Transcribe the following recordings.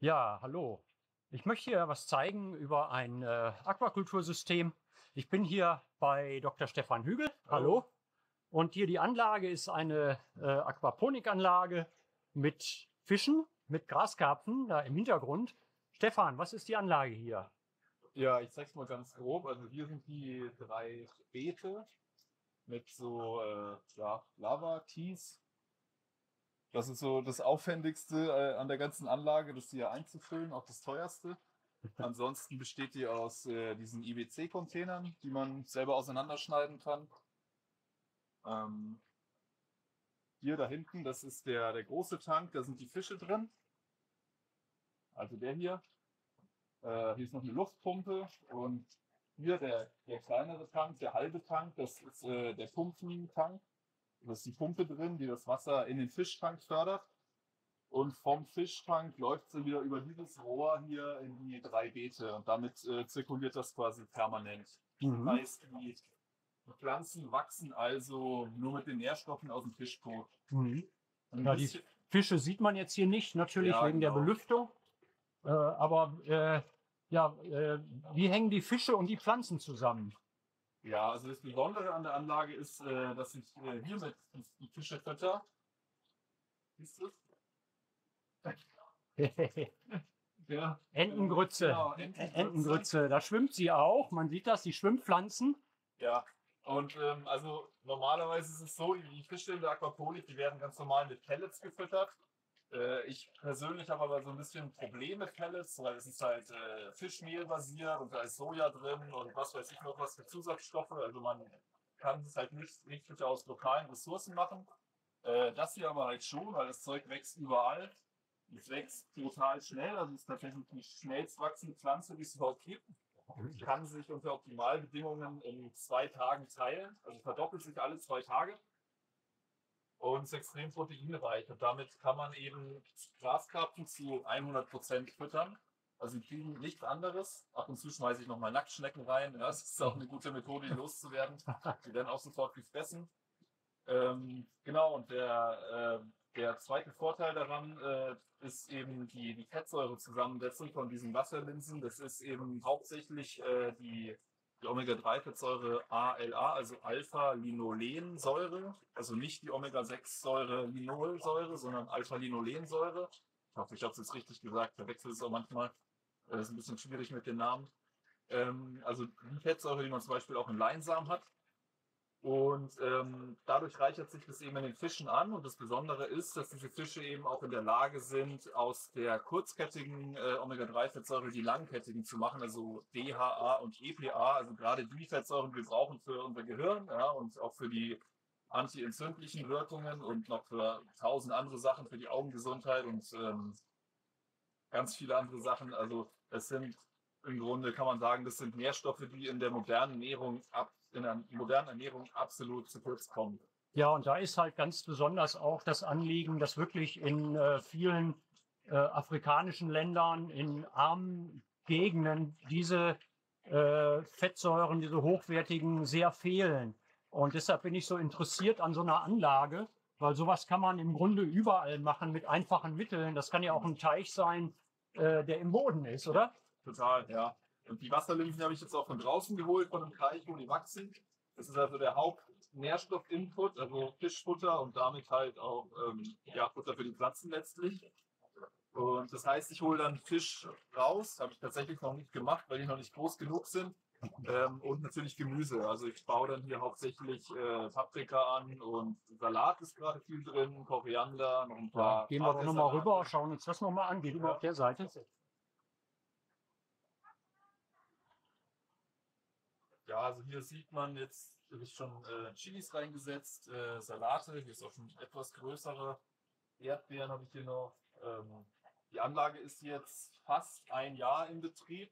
Ja, hallo. Ich möchte hier was zeigen über ein Aquakultursystem. Ich bin hier bei Dr. Stefan Hügel. Hallo. Und hier die Anlage ist eine Aquaponikanlage mit Fischen, mit Graskarpfen da im Hintergrund. Stefan, was ist die Anlage hier? Ja, ich zeig's mal ganz grob. Also hier sind die 3 Beete mit so Lava-Tees. Das ist so das Aufwendigste an der ganzen Anlage, das hier einzufüllen, auch das teuerste. Ansonsten besteht die aus diesen IWC-Containern, die man selber auseinanderschneiden kann. Hier da hinten, das ist der große Tank, da sind die Fische drin. Also der hier. Hier ist noch eine Luftpumpe und hier der kleinere Tank, der halbe Tank, das ist der Pumpentank. Da ist die Pumpe drin, die das Wasser in den Fischtank fördert. Und vom Fischtank läuft sie wieder über dieses Rohr hier in die 3 Beete und damit zirkuliert das quasi permanent. Das heißt, die Pflanzen wachsen also nur mit den Nährstoffen aus dem Fischkot. Ja, die Fische sieht man jetzt hier nicht, natürlich Ja, wegen der genau. Belüftung. Wie hängen die Fische und die Pflanzen zusammen? Ja, also das Besondere an der Anlage ist, dass ich hiermit die Fische fütter. Siehst du es? Ja, Entengrütze. genau, Entengrütze, da schwimmt sie auch. Man sieht das, die Schwimmpflanzen. Ja, und also normalerweise ist es so, die Fische in der Aquaponik, die werden ganz normal mit Pellets gefüttert. Ich persönlich habe aber so ein bisschen Probleme mit Pellets, weil es ist halt Fischmehl basiert und da ist Soja drin und was weiß ich noch was für Zusatzstoffe. Also man kann es halt nicht aus lokalen Ressourcen machen. Das hier aber halt schon, weil das Zeug wächst überall. Es wächst total schnell, also es ist tatsächlich die schnellst wachsende Pflanze, die es überhaupt gibt. Die kann sich unter Optimalbedingungen in 2 Tagen teilen, also verdoppelt sich alle 2 Tage. Und ist extrem proteinreich. Und damit kann man eben Graskarpfen zu 100% füttern. Also die kriegen nichts anderes. Ab und zu schmeiße ich nochmal Nacktschnecken rein. Ja, das ist auch eine gute Methode, die loszuwerden. Die werden auch sofort gefressen. Genau, und der zweite Vorteil daran ist eben die Fettsäurezusammensetzung von diesen Wasserlinsen. Das ist eben hauptsächlich die Omega-3-Fettsäure ALA, also Alpha-Linolensäure, also nicht die Omega-6-Säure Linolsäure, sondern Alpha-Linolensäure. Ich hoffe, ich habe es jetzt richtig gesagt, verwechsel es auch manchmal. Das ist ein bisschen schwierig mit den Namen. Also die Fettsäure, die man zum Beispiel auch in Leinsamen hat. Und dadurch reichert sich das eben in den Fischen an. Und das Besondere ist, dass diese Fische eben auch in der Lage sind, aus der kurzkettigen Omega-3-Fettsäure die langkettigen zu machen, also DHA und EPA, also gerade die Fettsäuren, die wir brauchen für unser Gehirn, ja, und auch für die antientzündlichen Wirkungen und noch für 1000 andere Sachen, für die Augengesundheit und ganz viele andere Sachen. Also es sind im Grunde, kann man sagen, das sind Nährstoffe, die in der modernen Ernährung absolut zu kurz kommen. Ja, und da ist halt ganz besonders auch das Anliegen, dass wirklich in vielen afrikanischen Ländern, in armen Gegenden diese Fettsäuren, diese hochwertigen, sehr fehlen. Und deshalb bin ich so interessiert an so einer Anlage, weil sowas kann man im Grunde überall machen mit einfachen Mitteln. Das kann ja auch ein Teich sein, der im Boden ist, oder? Total, ja. Und die Wasserlinsen habe ich jetzt auch von draußen geholt, von einem Teich, wo die wachsen. Das ist also der Hauptnährstoff-Input, also Fischfutter und damit halt auch Futter für die Pflanzen letztlich. Und das heißt, ich hole dann Fisch raus, habe ich tatsächlich noch nicht gemacht, weil die noch nicht groß genug sind. Und natürlich Gemüse. Also ich baue dann hier hauptsächlich Paprika an und Salat ist gerade viel drin, Koriander, noch ein paar. Ja, gehen wir doch nochmal rüber, schauen uns das nochmal an. Geht über auf der Seite. Ja, also hier sieht man jetzt, hier ist schon Chilis reingesetzt, Salate, hier ist auch schon etwas größere Erdbeeren habe ich hier noch. Die Anlage ist jetzt fast 1 Jahr in Betrieb.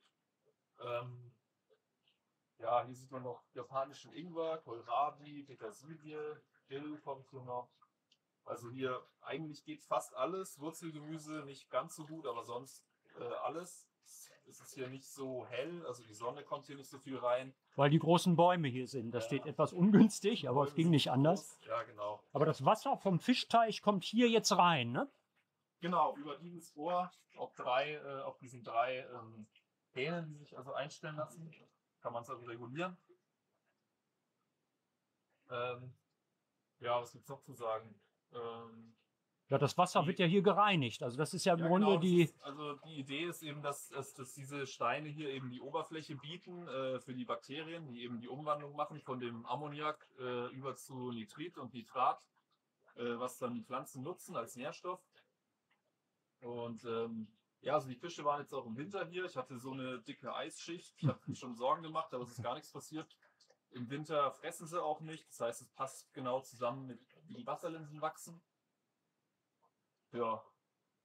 Ja, hier sieht man noch japanischen Ingwer, Kohlrabi, Petersilie, Dill kommt hier noch. Also hier eigentlich geht fast alles. Wurzelgemüse nicht ganz so gut, aber sonst alles. Es ist hier nicht so hell, also die Sonne kommt hier nicht so viel rein. Weil die großen Bäume hier sind. Das steht etwas ungünstig, aber es ging nicht anders. Ja, genau. Aber das Wasser vom Fischteich kommt hier jetzt rein, ne? Genau, über dieses Rohr auf diesen drei Hähnen, die sich also einstellen lassen, kann man es also regulieren. Ja, was gibt es noch zu sagen? Ja, das Wasser wird ja hier gereinigt. Also das ist ja im Ja, Grunde genau, die. also die Idee ist eben, dass diese Steine hier eben die Oberfläche bieten für die Bakterien, die eben die Umwandlung machen von dem Ammoniak über zu Nitrit und Nitrat, was dann die Pflanzen nutzen als Nährstoff. Und ja, also die Fische waren jetzt auch im Winter hier. Ich hatte so eine dicke Eisschicht. Ich habe mir schon Sorgen gemacht, aber es ist gar nichts passiert. Im Winter fressen sie auch nicht. Das heißt, es passt genau zusammen mit wie die Wasserlinsen wachsen. Ja.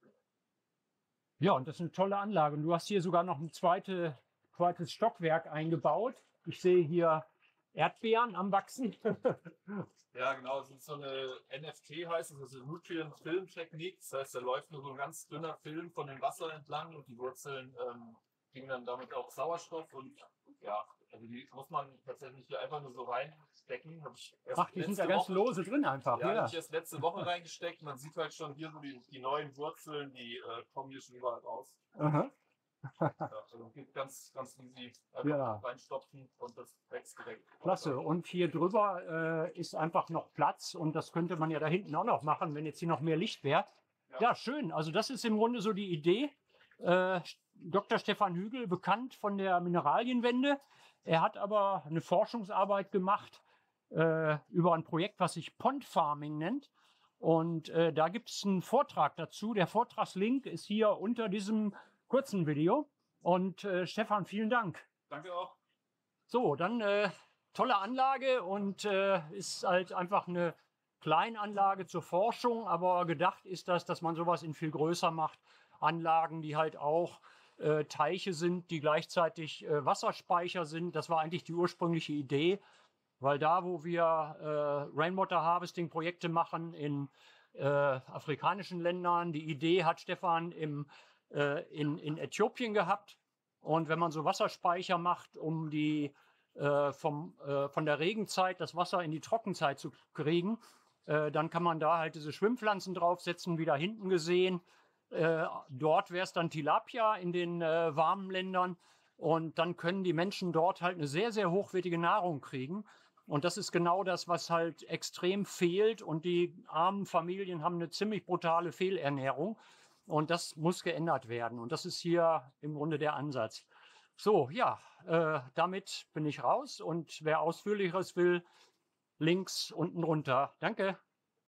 Ja, und das ist eine tolle Anlage. Und du hast hier sogar noch ein zweites Stockwerk eingebaut. Ich sehe hier Erdbeeren am Wachsen. Ja, genau. Es ist so eine NFT, heißt es, also Nutrient Film Technik. Das heißt, da läuft nur so ein ganz dünner Film von dem Wasser entlang und die Wurzeln kriegen dann damit auch Sauerstoff. Und ja, also die muss man tatsächlich hier einfach nur so reinstecken. Ach, die sind da ganz lose drin einfach. Ja, Ja. habe ich erst letzte Woche reingesteckt. Man sieht halt schon hier so die neuen Wurzeln, die kommen hier schon überall raus. Aha. Ja, also geht ganz, ganz easy. Einfach reinstopfen und das wächst direkt. Klasse. Und hier drüber ist einfach noch Platz und das könnte man ja da hinten auch noch machen, wenn jetzt hier noch mehr Licht wäre. Ja, schön. Also das ist im Grunde so die Idee. Dr. Stefan Hügel, bekannt von der Mineralienwende. Er hat aber eine Forschungsarbeit gemacht über ein Projekt, was sich Pond Farming nennt. Und da gibt es einen Vortrag dazu. Der Vortragslink ist hier unter diesem kurzen Video. Und Stefan, vielen Dank. Danke auch. So, dann tolle Anlage und ist halt einfach eine Kleinanlage zur Forschung, aber gedacht ist das, dass man sowas in viel größer macht. Anlagen, die halt auch Teiche sind, die gleichzeitig Wasserspeicher sind. Das war eigentlich die ursprüngliche Idee, weil da, wo wir Rainwater Harvesting Projekte machen in afrikanischen Ländern, die Idee hat Stefan in Äthiopien gehabt. Und wenn man so Wasserspeicher macht, um die von der Regenzeit das Wasser in die Trockenzeit zu kriegen, dann kann man da halt diese Schwimmpflanzen draufsetzen, wie da hinten gesehen. Dort wäre es dann Tilapia in den warmen Ländern. Und dann können die Menschen dort halt eine sehr, sehr hochwertige Nahrung kriegen. Und das ist genau das, was halt extrem fehlt. Und die armen Familien haben eine ziemlich brutale Fehlernährung. Und das muss geändert werden. Und das ist hier im Grunde der Ansatz. So, ja, damit bin ich raus. Und wer Ausführlicheres will, links unten runter. Danke.